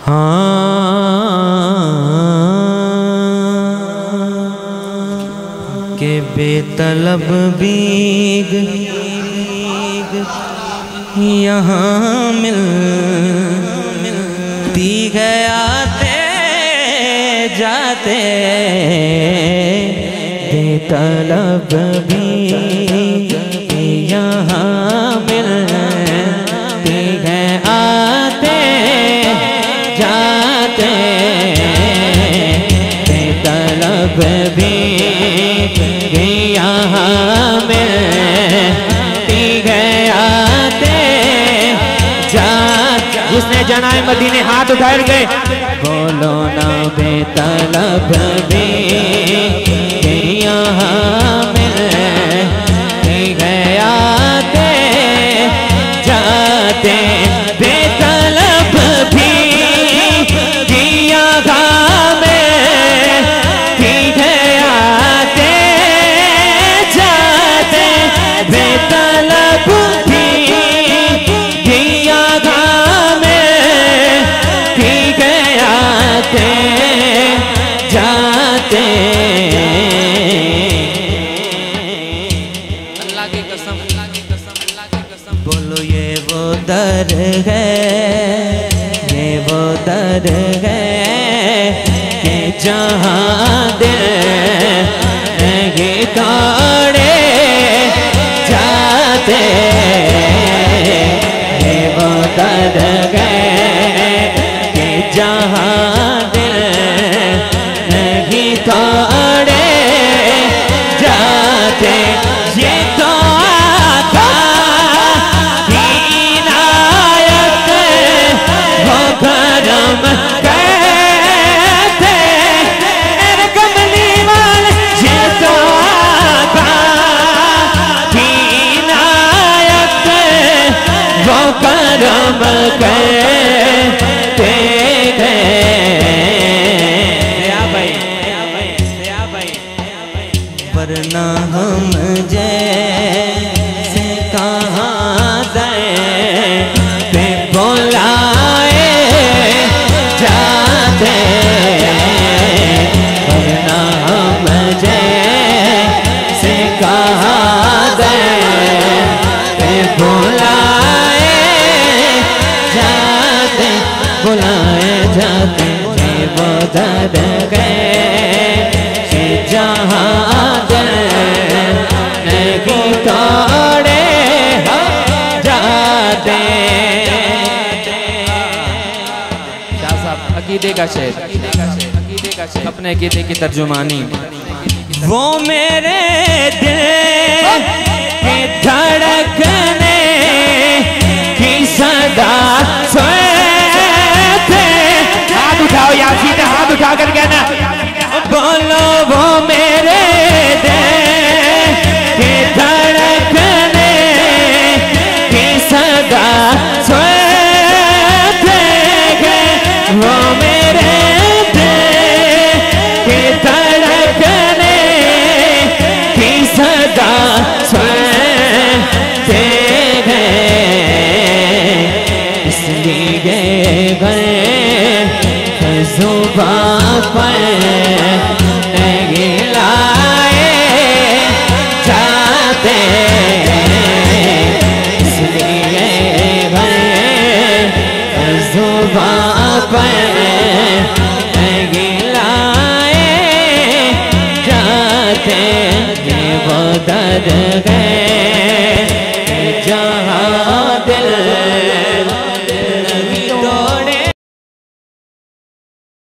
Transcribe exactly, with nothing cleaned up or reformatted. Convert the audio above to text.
हाँ के बेतलब बीग यहाँ मिलती है आते जाते बेतलब बीग यहाँ मिलती है आते जाते बेतलब बीग यहाँ मिलती है आते जाते। जिसने जनाए मदीने हाथ उठाए गए बोलो ना बेतलब बीग यहाँ मिलती है आते जाते बेतलब बीग यहाँ मिलती है आते जाते बेतलब बीग यहाँ मिलती है आते जाते। अल्लाह की कसम अल्लाह की कसम अल्लाह की कसम बोलो ये वो दर है ये वो दर है कि जहाँ दिल ये काड़े जाते ये वो दर है कि जहाँ दिल नहीं काड़े जाते। ये तो आता इनायत वो करम कहते मेरे कमली वाले ये तो आता इनायत वो करम कहते वरना हम जैसे कहाँ दे पे बुलाए जाते वरना हम जैसे कहाँ दे पे बुलाए जाते बुलाए जाते वो दर गए जहाँ दिल नहीं तोड़े जाते। शाह साहब अकीदे का शेर अकीदे का शेर अपने अकीदे की तर्जुमानी वो मेरे दिल की धड़कने की सदा सुनते। हाथ उठाओ यार सीधे हाथ उठा कर कहना बोलो वो मेरे दिल की धड़कने की सदा सुनते हैं वो मेरे दिल की धड़कने की सदा सुनते हैं इसलिए गए जुबां पर नहीं लाए जाते इसलिए गए जुबां पर नहीं लाए जाते ये वो दर है